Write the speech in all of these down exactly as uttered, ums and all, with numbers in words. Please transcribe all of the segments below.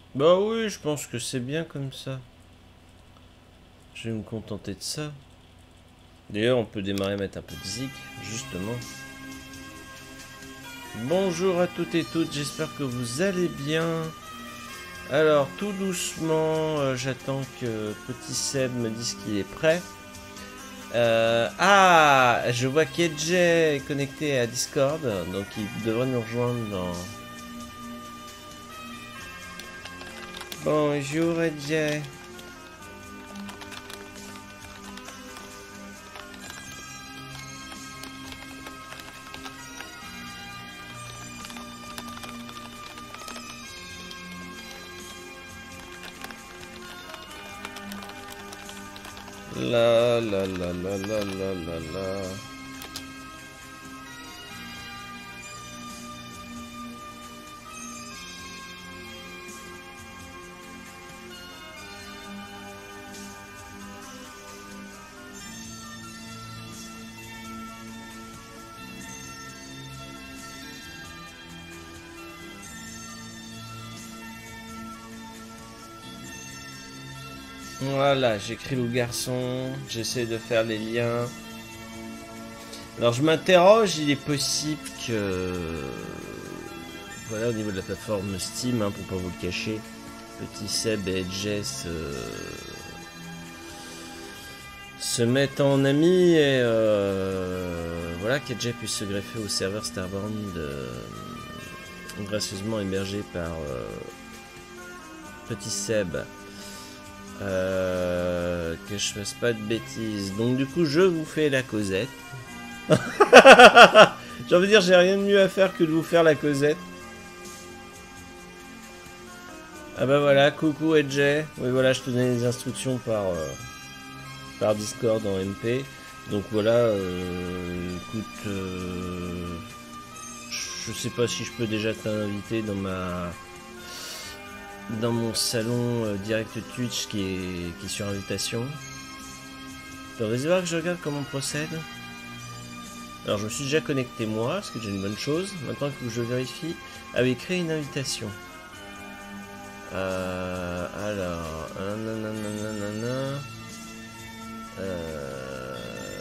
Bah oui, je pense que c'est bien comme ça. Je vais me contenter de ça. D'ailleurs, on peut démarrer, mettre un peu de zik, justement. Bonjour à toutes et toutes, j'espère que vous allez bien. Alors, tout doucement, euh, j'attends que Petit Seb me dise qu'il est prêt. Euh, ah, je vois qu'Edge est connecté à Discord, donc il devrait nous rejoindre dans... Bonjour Edge. La la la la la la la la. Voilà, j'écris le garçon, j'essaie de faire les liens. Alors je m'interroge, il est possible que... Voilà, au niveau de la plateforme Steam, hein, pour pas vous le cacher, Petit Seb et Edge se... se mettent en amis et euh... voilà, qu'Edge puisse se greffer au serveur Starbound euh... gracieusement hébergé par euh... Petit Seb. Euh, que je fasse pas de bêtises. Donc du coup je vous fais la causette. J'ai envie de dire, j'ai rien de mieux à faire que de vous faire la causette. Ah bah voilà, coucou Edge. Oui voilà, je te donnais les instructions par euh, par Discord en M P. Donc voilà, euh, écoute, euh, je sais pas si je peux déjà t'inviter dans ma dans mon salon euh, direct Twitch qui est, qui est sur invitation. Alors, vas-y voir que je regarde comment on procède. Alors je me suis déjà connecté moi, ce qui est déjà une bonne chose. Maintenant que je vérifie. Ah oui, créer une invitation. Euh, alors... Nanana, euh,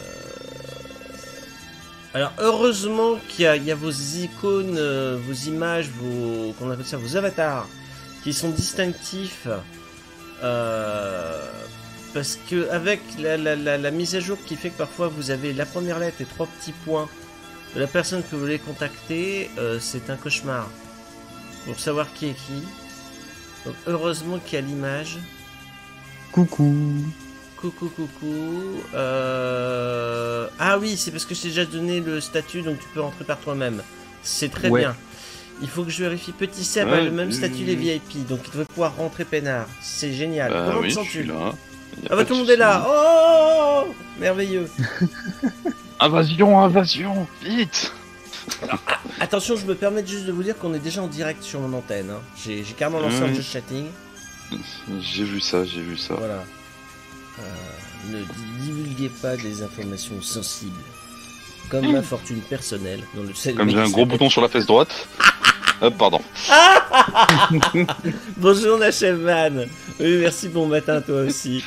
alors heureusement qu'il y a, il y a vos icônes, euh, vos images, vos... Qu'on appelle ça, vos avatars. Qui sont distinctifs euh, parce que avec la, la, la, la mise à jour qui fait que parfois vous avez la première lettre et trois petits points de la personne que vous voulez contacter, euh, c'est un cauchemar pour savoir qui est qui. Donc heureusement qu'il y a l'image. Coucou. Coucou coucou. Euh... Ah oui, c'est parce que je t'ai déjà donné le statut, donc tu peux rentrer par toi-même. C'est très ouais. bien. Il faut que je vérifie. Petit Seb ouais, a le même statut les V I P, donc il devrait pouvoir rentrer peinard. C'est génial. Bah, Comment oui, te sens-tu? Ah bah tout le monde est là. Oh, merveilleux. Invasion, invasion, vite. Alors, attention, je me permets juste de vous dire qu'on est déjà en direct sur mon antenne. Hein. J'ai carrément lancé mmh. un just chatting. J'ai vu ça, j'ai vu ça. Voilà. Euh, ne divulguez pas des informations sensibles. Comme mmh. ma fortune personnelle. Dans le Comme j'ai un gros bouton sur la fesse droite. Hop, pardon. Bonjour Nachevman. Oui, merci, bon matin toi aussi.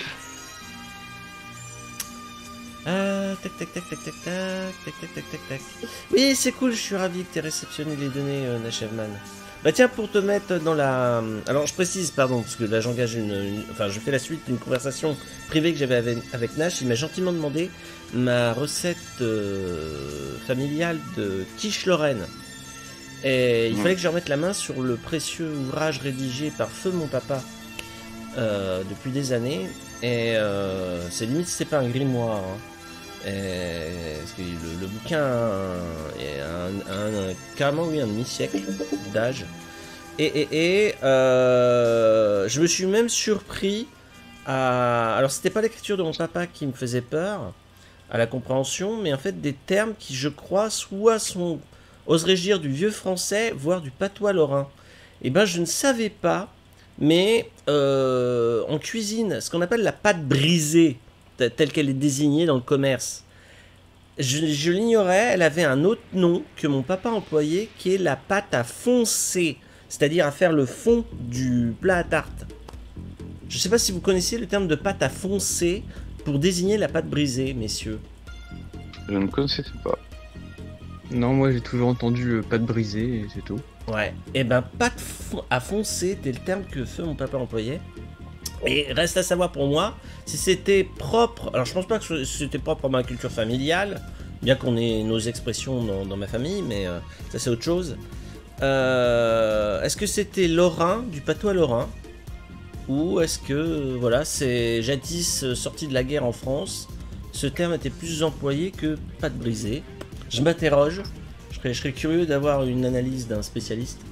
Ah, tac tac tac tac tac tac tac tac tac tac tac. Oui, c'est cool, je suis ravi que tu aies réceptionné les données, euh, Nachevman. Bah tiens, pour te mettre dans la... Alors je précise, pardon, parce que là j'engage une, une... Enfin, je fais la suite d'une conversation privée que j'avais avec, avec Nash. Il m'a gentiment demandé ma recette euh, familiale de quiche Lorraine. Et il mmh. fallait que je remette la main sur le précieux ouvrage rédigé par feu mon papa euh, depuis des années. Et euh, c'est limite, c'est pas un grimoire. Hein. Et, parce que le, le bouquin est un, un, un, carrément oui, un demi-siècle d'âge. Et, et, et euh, je me suis même surpris à... Alors c'était pas l'écriture de mon papa qui me faisait peur à la compréhension, mais en fait des termes qui je crois soit sont... oserais-je dire du vieux français, voire du patois lorrain. Et ben je ne savais pas, mais euh, en cuisine, ce qu'on appelle la pâte brisée, telle qu'elle est désignée dans le commerce, je, je l'ignorais, elle avait un autre nom que mon papa employait, qui est la pâte à foncer. c'est-à-dire à faire le fond du plat à tarte. Je sais pas si vous connaissiez le terme de pâte à foncer pour désigner la pâte brisée, messieurs. Je ne connaissais pas. Non, moi j'ai toujours entendu euh, pâte brisée et c'est tout. Ouais, et ben pâte fon- à foncer, c'était le terme que feu mon papa employait. Et reste à savoir pour moi si c'était propre. Alors je pense pas que c'était propre à ma culture familiale, bien qu'on ait nos expressions dans, dans ma famille, mais euh, ça c'est autre chose. Euh, est-ce que c'était lorrain, du patois lorrain, ou est-ce que euh, voilà, c'est jadis euh, sorti de la guerre en France, ce terme était plus employé que pâte brisée? Je m'interroge. Je serais, je serais curieux d'avoir une analyse d'un spécialiste.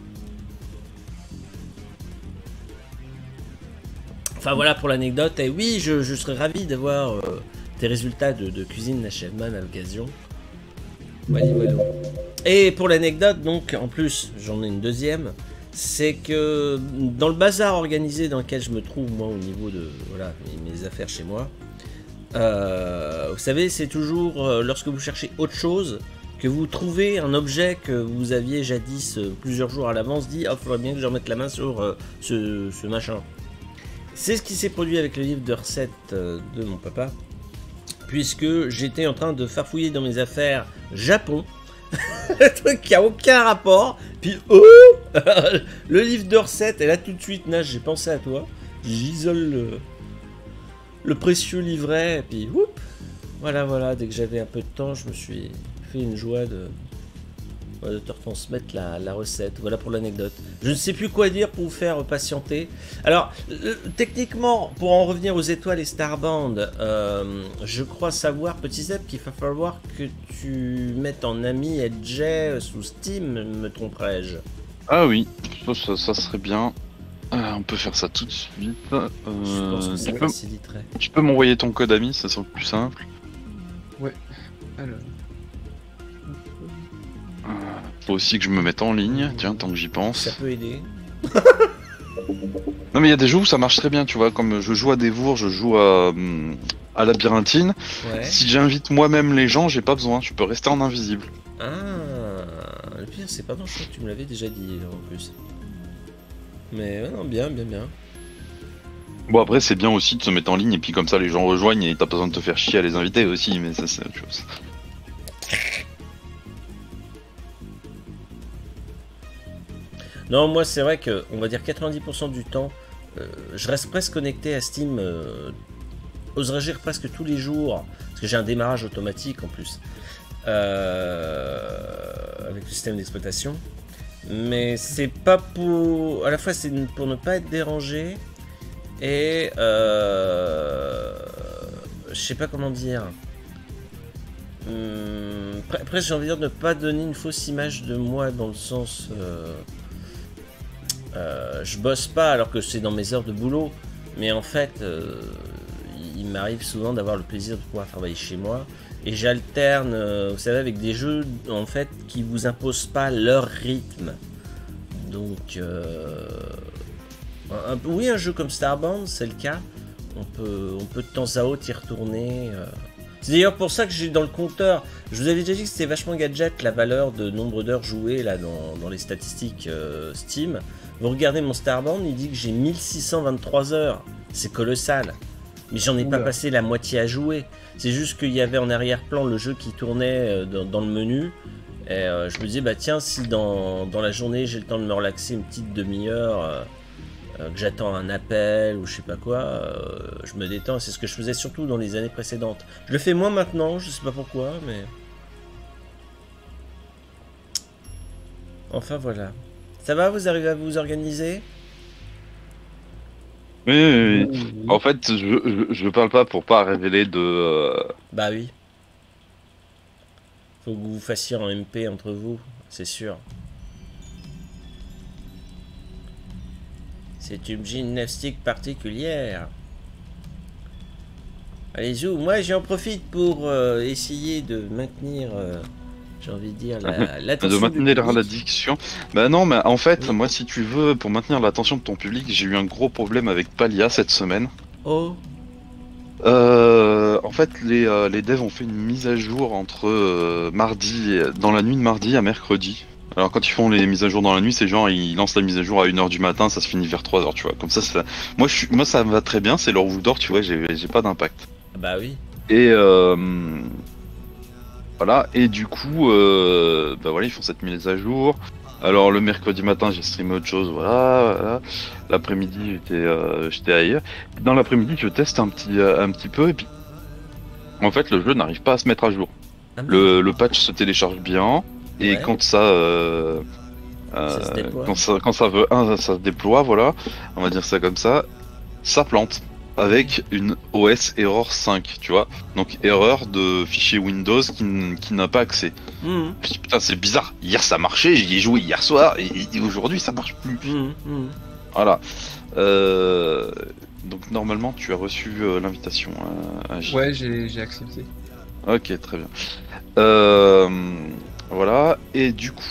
Enfin voilà pour l'anecdote. Et oui, je, je serais ravi d'avoir euh, tes résultats de, de cuisine d'Achèvement à l'occasion. Voilà, voilà. Et pour l'anecdote, donc, en plus, j'en ai une deuxième. C'est que dans le bazar organisé dans lequel je me trouve, moi, au niveau de voilà, mes, mes affaires chez moi, euh, vous savez, c'est toujours euh, lorsque vous cherchez autre chose, que vous trouvez un objet que vous aviez jadis euh, plusieurs jours à l'avance dit « Ah, oh, faudrait bien que je remette la main sur euh, ce, ce machin ». C'est ce qui s'est produit avec le livre de recettes euh, de mon papa, puisque j'étais en train de farfouiller dans mes affaires Japon, un truc qui a aucun rapport, puis oh le livre de recettes, et là tout de suite, Nash, j'ai pensé à toi, j'isole le, le précieux livret, et puis whoop, voilà, voilà, dès que j'avais un peu de temps, je me suis fait une joie de, de te retransmettre la, la recette. Voilà pour l'anecdote. Je ne sais plus quoi dire pour vous faire patienter. Alors, euh, techniquement, pour en revenir aux étoiles et Starband, euh, je crois savoir, petit Zep, qu'il va falloir que tu mettes en ami Edge sous Steam, me tromperais-je? Ah oui, ça, ça, ça serait bien. Euh, on peut faire ça tout de suite. Euh, Je pense que ça tu peux, faciliterait. tu peux m'envoyer ton code ami, ça sera plus simple. Ouais. Alors. Euh, faut aussi que je me mette en ligne, tiens, tant que j'y pense. Ça peut aider. Non mais il y a des jeux où ça marche très bien, tu vois, comme je joue à Dévour, je joue à, hum, à Labyrinthine. Ouais. Si j'invite moi-même les gens, j'ai pas besoin, je peux rester en invisible. Ah, le pire, c'est pas bon, je crois que tu me l'avais déjà dit en plus. Mais ouais, non, bien, bien, bien. Bon après c'est bien aussi de se mettre en ligne et puis comme ça les gens rejoignent et t'as pas besoin de te faire chier à les inviter aussi, mais ça c'est autre chose. Non, moi c'est vrai que, on va dire quatre-vingt-dix pour cent du temps, euh, je reste presque connecté à Steam, euh, oserais-je dire presque tous les jours, parce que j'ai un démarrage automatique en plus, euh, avec le système d'exploitation. Mais c'est pas pour... À la fois c'est pour ne pas être dérangé, et... Euh, je sais pas comment dire... Hum, après j'ai envie de dire de ne pas donner une fausse image de moi dans le sens... Euh, Euh, je bosse pas alors que c'est dans mes heures de boulot, mais en fait, euh, il m'arrive souvent d'avoir le plaisir de pouvoir travailler chez moi et j'alterne, euh, vous savez, avec des jeux en fait qui vous imposent pas leur rythme. Donc, euh, un, un, oui, un jeu comme Starband, c'est le cas. On peut, on peut de temps à autre y retourner. Euh. C'est d'ailleurs pour ça que j'ai dans le compteur. Je vous avais déjà dit que c'était vachement gadget la valeur de nombre d'heures jouées là dans, dans les statistiques euh, Steam. Vous regardez mon Starband, il dit que j'ai mille six cent vingt-trois heures. C'est colossal. Mais j'en ai Oula. pas passé la moitié à jouer. C'est juste qu'il y avait en arrière-plan le jeu qui tournait dans, dans le menu. Et euh, je me disais, bah tiens, si dans, dans la journée j'ai le temps de me relaxer une petite demi-heure, euh, euh, que j'attends un appel ou je sais pas quoi, euh, je me détends. C'est ce que je faisais surtout dans les années précédentes. Je le fais moins maintenant, je sais pas pourquoi, mais... Enfin voilà. Ça va, vous arrivez à vous organiser? Oui, oui, oui. En fait, je, je, je parle pas pour pas révéler de... Euh... Bah oui. Faut que vous vous fassiez en M P entre vous, c'est sûr. C'est une gymnastique particulière. Allez-y, moi j'en profite pour euh, essayer de maintenir... Euh... J'ai envie de dire la, de maintenir l'addiction. Bah non, mais en fait, oui. Moi, si tu veux, pour maintenir l'attention de ton public, j'ai eu un gros problème avec Palia cette semaine. Oh. Euh, en fait, les, euh, les devs ont fait une mise à jour entre euh, mardi, dans la nuit de mardi à mercredi. Alors quand ils font les mises à jour dans la nuit, c'est genre ils lancent la mise à jour à une heure du matin, ça se finit vers trois heures, tu vois. Comme ça, ça... Moi, je suis... Moi ça me va très bien, c'est l'heure où je dors, tu vois, j'ai j'ai pas d'impact. Bah oui. Et euh... voilà, et du coup, euh... bah voilà, ils font cette mise à jour. Alors le mercredi matin, j'ai streamé autre chose, voilà. voilà. L'après-midi, j'étais euh... j'étais ailleurs. Dans l'après-midi, je teste un petit, euh, un petit peu, et puis en fait, le jeu n'arrive pas à se mettre à jour. Ah, Le, le patch se télécharge bien, et Ouais. quand ça... Euh... Ça se Euh, déploie. quand ça, quand ça veut, un, ça se déploie, voilà, on va dire ça comme ça, ça plante avec une O S error cinq, tu vois. Donc erreur de fichier Windows qui, n- qui n'a pas accès. Mhm. Je dis, putain, c'est bizarre. Hier ça marchait, j'y ai joué hier soir et, et aujourd'hui ça marche plus. Mhm. Mhm. Voilà. Euh, donc normalement tu as reçu euh, l'invitation à, à J. Ouais, j'ai j'ai accepté. Ok, très bien. Euh, voilà. Et du coup.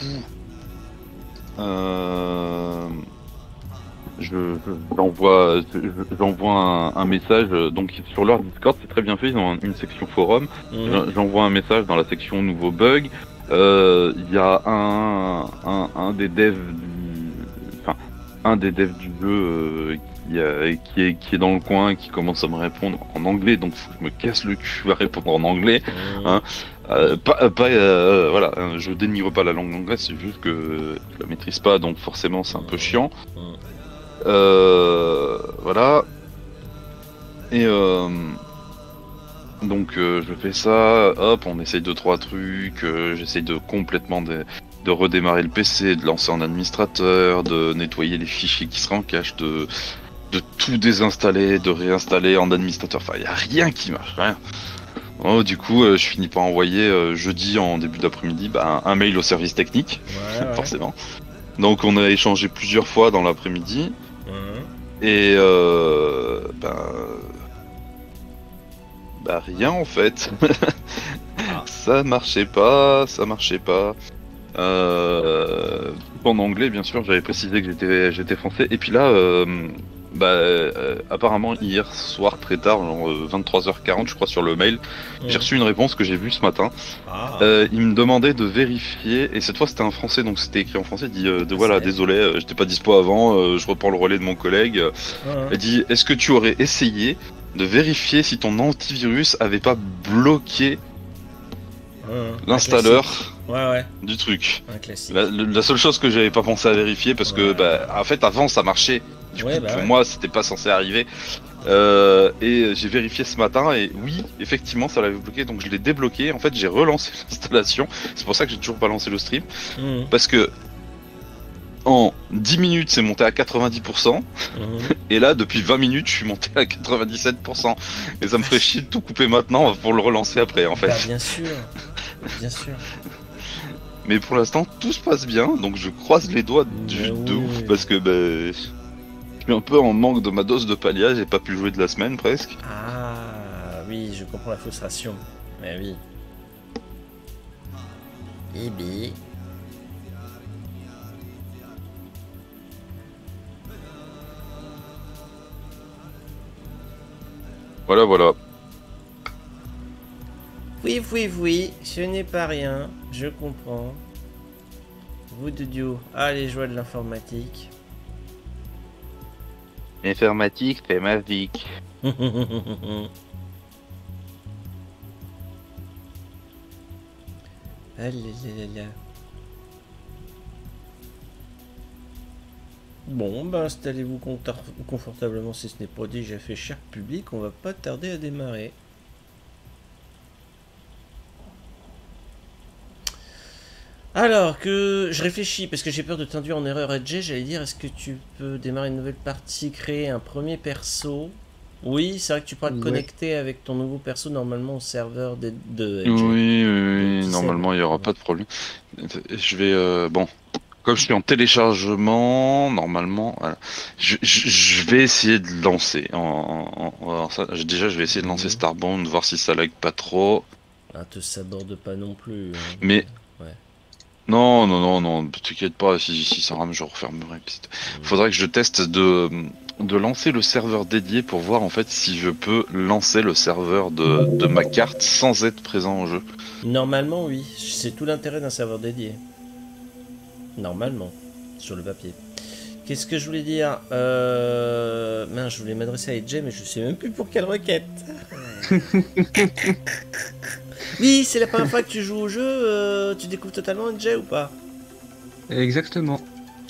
Euh... Je, je- j'envoie, je- j'envoie un, un message. euh, Donc sur leur Discord, c'est très bien fait. Ils ont un- une section forum. Mhm. J'en- J'envoie un message dans la section nouveaux bugs. Euh, Il y a un, un, un des devs, du, enfin un des devs du jeu euh, qui, euh, qui est qui est dans le coin, qui commence à me répondre en anglais. Donc faut que je me casse le cul à répondre en anglais. Mhm. Hein. Euh, pas, pas euh, voilà. hein, Je dénigre pas la langue anglaise. C'est juste que je la maîtrise pas. Donc forcément, c'est un peu chiant. Mhm. Euh, voilà. Et euh, donc euh, je fais ça, hop, on essaye deux trois trucs, euh, j'essaye de complètement de, de redémarrer le P C, de lancer en administrateur, de nettoyer les fichiers qui seraient en cache, de, de tout désinstaller, de réinstaller en administrateur. Enfin, il n'y a rien qui marche, rien. Oh, du coup, euh, je finis par envoyer euh, jeudi en début d'après-midi bah, un, un mail au service technique, Ouais, ouais. forcément. Donc on a échangé plusieurs fois dans l'après-midi. Mhm. Et euh, ben, bah rien en fait. Ah. Ça marchait pas, ça marchait pas. Euh, en anglais bien sûr, j'avais précisé que j'étais j'étais français. Et puis là, euh, bah euh, apparemment hier soir très tard, genre euh, vingt-trois heures quarante je crois sur le mail, j'ai Mhm. reçu une réponse que j'ai vue ce matin. Ah. Euh, il me demandait de vérifier, et cette fois c'était un français, donc c'était écrit en français, il dit euh, de, voilà, C'est- désolé, euh, j'étais pas dispo avant, euh, je reprends le relais de mon collègue. Mhm. Elle dit, est-ce que tu aurais essayé de vérifier si ton antivirus avait pas bloqué Mhm. Un l'installeur classique. Ouais, ouais. du truc? Un classique. La, le- la seule chose que j'avais pas pensé à vérifier, parce que Ouais. bah, en fait avant ça marchait, du Ouais, coup bah pour ouais. moi c'était pas censé arriver. Euh, et j'ai vérifié ce matin et oui, effectivement ça l'avait bloqué, donc je l'ai débloqué. En fait j'ai relancé l'installation, c'est pour ça que j'ai toujours pas lancé le stream, Mhm. parce que en dix minutes c'est monté à quatre-vingt-dix pour cent. Mhm. Et là, depuis vingt minutes, je suis monté à quatre-vingt-dix-sept pour cent. Et ça me ferait chier de tout couper maintenant pour le relancer après, en fait. Bah, bien sûr. Bien sûr. Mais pour l'instant, tout se passe bien. Donc je croise les doigts du, Mais de oui. ouf parce que bah, je suis un peu en manque de ma dose de palia. J'ai pas pu jouer de la semaine presque. Ah, oui, je comprends la frustration. Mais oui. Eh bien. Voilà, voilà. Oui, oui, oui, ce n'est pas rien, je comprends. Vous de duo, ah les joies de l'informatique. Informatique, c'est ma vie. Ah là là là là. Bon, bah installez-vous contar- confortablement si ce n'est pas déjà fait, cher public, on va pas tarder à démarrer. Alors que je réfléchis, parce que j'ai peur de t'induire en erreur Edge, j'allais dire, est-ce que tu peux démarrer une nouvelle partie, créer un premier perso? Oui, c'est vrai que tu pourras te Ouais. connecter avec ton nouveau perso normalement au serveur de, de Oui, Edge. oui, Le oui, petit normalement il y aura Seb. pas de problème. Je vais euh, bon, comme je suis en téléchargement, normalement, voilà. je, je, je vais essayer de lancer. En, en- en- alors ça, je- déjà, je vais essayer de lancer Mhm. Starbound, voir si ça lag pas trop. Ah, te saborde pas non plus. hein. Mais Ouais. non, non, non, non, t'inquiète pas. Si, si ça rame, je refermerai. Puis c'est- Faudrait que je teste de de lancer le serveur dédié pour voir en fait si je peux lancer le serveur de, de ma carte sans être présent au jeu. Normalement, oui. C'est tout l'intérêt d'un serveur dédié. Normalement, sur le papier. Qu'est-ce que je voulais dire euh... Mince, je voulais m'adresser à Edge, mais je sais même plus pour quelle requête. Oui, c'est la première fois que tu joues au jeu, euh, tu découvres totalement Edge ou pas? Exactement.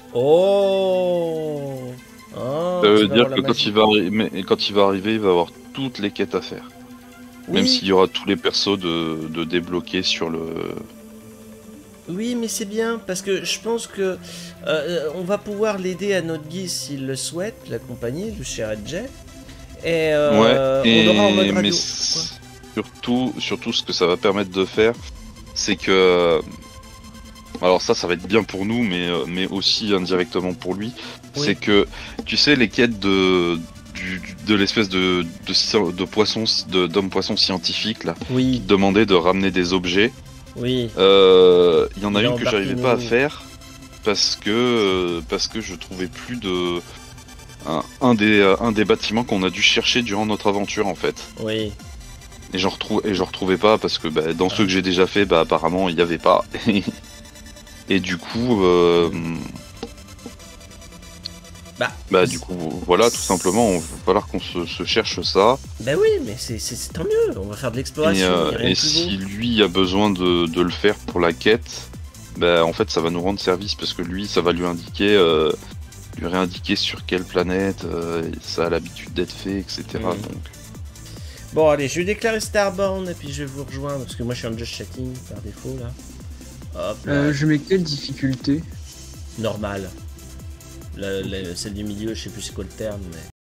Oh, oh Ça tu veut vas dire avoir la que quand magie. il, va arri- mais quand il va arriver, il va avoir toutes les quêtes à faire. Même Oui, s'il y aura tous les persos de, de débloquer sur le... oui, mais c'est bien, parce que je pense que euh, on va pouvoir l'aider à notre guise s'il le souhaite, l'accompagner, le cher Edge. Et euh, Ouais, et... on aura en mode mais radio. c- surtout, surtout ce que ça va permettre de faire, c'est que... Alors ça, ça va être bien pour nous, mais, euh, mais aussi indirectement pour lui. Oui. C'est que, tu sais, les quêtes de, du, du- de l'espèce de, de, sci- de poisson, de, d'homme poisson scientifique, là, qui Oui, te demandait de ramener des objets. oui, Euh, Il y en a Il a une que embarqué j'arrivais pas à nous. faire parce que, euh, parce que je trouvais plus de... Un, un des, euh, un des bâtiments qu'on a dû chercher durant notre aventure, en fait. oui. Et j'en retrou- et j'en retrouvais pas parce que bah, dans Ah. ceux que j'ai déjà fait, bah, apparemment, il y avait pas. Et du coup, euh, Bah, bah du coup, voilà, tout simplement, il va falloir qu'on se, se cherche ça. bah oui, mais c'est c'est- c'est tant mieux, on va faire de Et, l'exploration, euh, il y a rien et de plus si beau. lui a besoin de, de le faire pour la quête, bah en fait, ça va nous rendre service parce que lui, ça va lui indiquer, euh, lui réindiquer sur quelle planète, euh, ça a l'habitude d'être fait, et cetera. Mhm. Donc, Bon, allez, je vais déclarer Starbound et puis je vais vous rejoindre parce que moi je suis en just chatting par défaut là. Hop, là. Euh, je mets quelle difficulté? Normal. Le- le- celle du milieu, je sais plus c'est quoi le terme, mais.